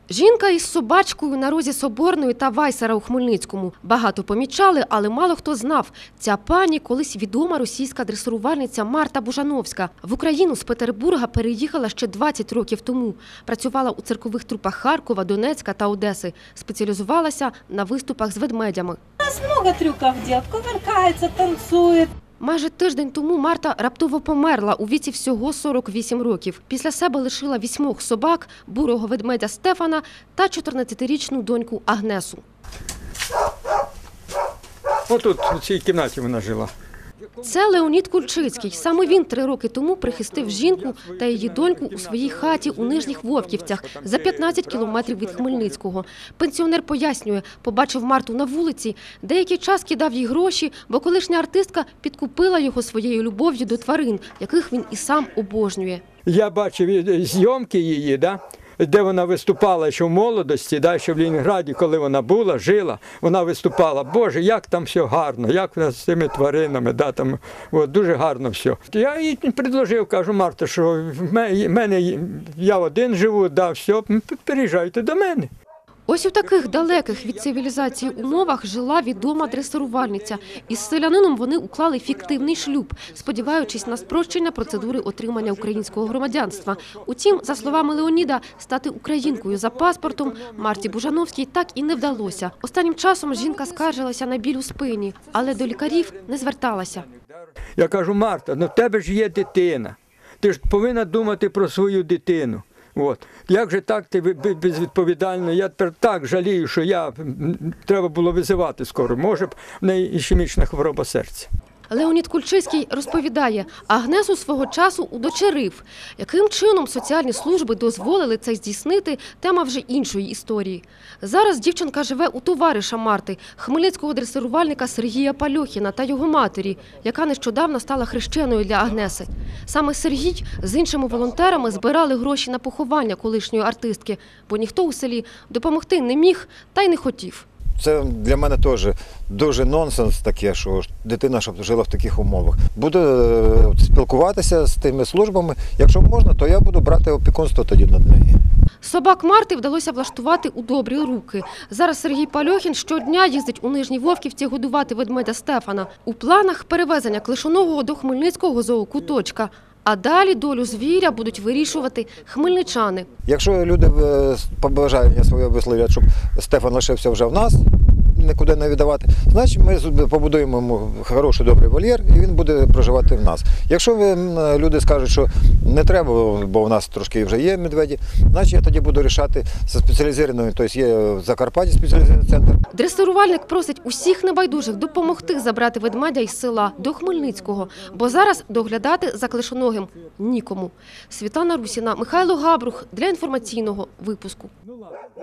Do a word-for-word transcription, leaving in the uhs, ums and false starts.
Жінка із собачкою на розі Соборної та Вайсера у Хмельницькому. Багато помічали, але мало хто знав. Ця пані – колись відома російська дресирувальниця Марта Бужановська. В Україну з Петербурга переїхала ще двадцять років тому. Працювала у циркових трупах Харкова, Донецька та Одеси. Спеціалізувалася на виступах з ведмедями. У нас много трюков делает, кувыркается, танцует. Майже тиждень тому Марта раптово померла у віці всього сорок вісім років. Після себе лишила вісьмох собак, бурого ведмедя Стефана та чотирнадцятирічну доньку Агнесу. Отут, у цій кімнаті вона жила. Це Леонід Кульчицький. Саме він три роки тому прихистив жінку та її доньку у своїй хаті у Нижніх Вовківцях за п'ятнадцять кілометрів від Хмельницького. Пенсіонер пояснює, побачив Марту на вулиці, деякий час кидав їй гроші, бо колишня артистка підкупила його своєю любов'ю до тварин, яких він і сам обожнює. Я бачив зйомки її, да? Де вона виступала ще в молодості, да, ще в Ленінграді, коли вона була, жила, вона виступала. Боже, як там все гарно, як вона з цими тваринами, да, там, от, дуже гарно все. Я їй предложив, кажу, Марта, що в мене, я один живу, да, все, переїжджайте до мене. Ось у таких далеких від цивілізації умовах жила відома дресирувальниця. Із селянином вони уклали фіктивний шлюб, сподіваючись на спрощення процедури отримання українського громадянства. Утім, за словами Леоніда, стати українкою за паспортом Марті Бужановській так і не вдалося. Останнім часом жінка скаржилася на біль у спині, але до лікарів не зверталася. Я кажу, Марта, ну в тебе ж є дитина, ти ж повинна думати про свою дитину. От. Як же так ти безвідповідально? Я тепер так жалію, що я треба було визивати скоро. Може б в неї ішемічна хвороба серця. Леонід Кульчицький розповідає, Агнесу свого часу удочерив. Яким чином соціальні служби дозволили це здійснити – тема вже іншої історії. Зараз дівчинка живе у товариша Марти, хмельницького дресирувальника Сергія Пальохіна та його матері, яка нещодавно стала хрещеною для Агнеси. Саме Сергій з іншими волонтерами збирали гроші на поховання колишньої артистки, бо ніхто у селі допомогти не міг та й не хотів. Це для мене теж дуже нонсенс таке, що дитина щоб жила в таких умовах. Буду спілкуватися з тими службами. Якщо можна, то я буду брати опікунство тоді над нею. Собак Марти вдалося влаштувати у добрі руки. Зараз Сергій Пальохін щодня їздить у Нижні Вовківці годувати ведмедя Стефана. У планах перевезення клишоногого до Хмельницького зоокуточка. А далі долю звіря будуть вирішувати хмельничани. Якщо люди побажання своє висловлять, щоб Стефан лишився вже в нас, нікуди не віддавати, значить ми побудуємо йому хороший, добрий вольєр і він буде проживати в нас. Якщо люди скажуть, що не треба, бо в нас трошки вже є медведі, значить я тоді буду рішати зі спеціалізованою, тобто є в Закарпатті спеціалізований центр. Дресирувальник просить усіх небайдужих допомогти забрати ведмедя із села до Хмельницького, бо зараз доглядати за клишоногим нікому. Світлана Русіна, Михайло Габрух для інформаційного випуску.